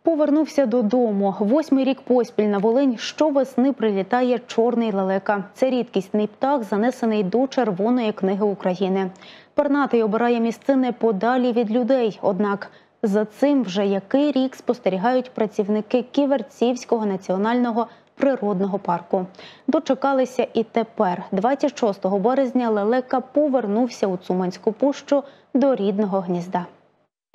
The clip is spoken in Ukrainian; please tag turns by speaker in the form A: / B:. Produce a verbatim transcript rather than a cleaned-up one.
A: Повернувся додому. Восьмий рік поспіль на Волинь щовесни прилітає чорний лелека. Це рідкісний птах, занесений до Червоної книги України. Пернатий обирає місцини подалі від людей. Однак за цим вже який рік спостерігають працівники Ківерцівського національного природного парку. Дочекалися і тепер. двадцять шостого березня лелека повернувся у Цуманську пущу до рідного гнізда.